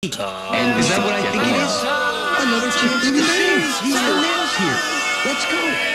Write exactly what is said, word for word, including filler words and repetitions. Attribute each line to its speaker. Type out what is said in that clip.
Speaker 1: And is that what I think it is? Another chance to sing. He still lives here. Let's go.